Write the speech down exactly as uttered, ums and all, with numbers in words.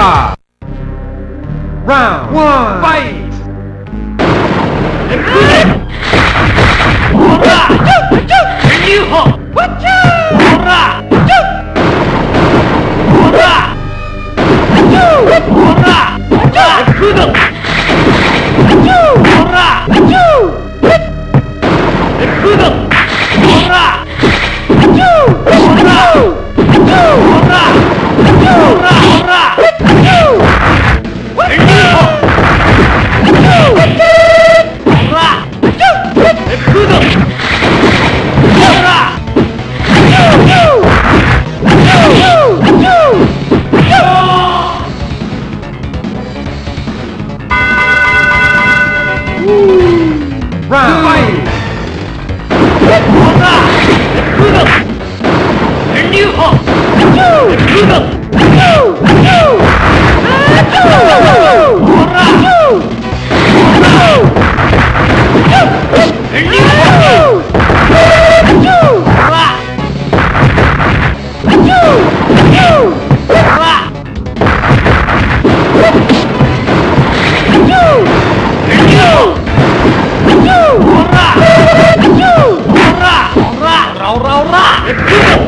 Hurrah! Round one, fight! Hurrah! New hop! Hurrah! Hurrah! Hurrah! Kudo! Hurrah! Kudo! Hurrah! Round fight! New hop! Kudo! Hurrah! Hurrah! Hurrah! Hurrah!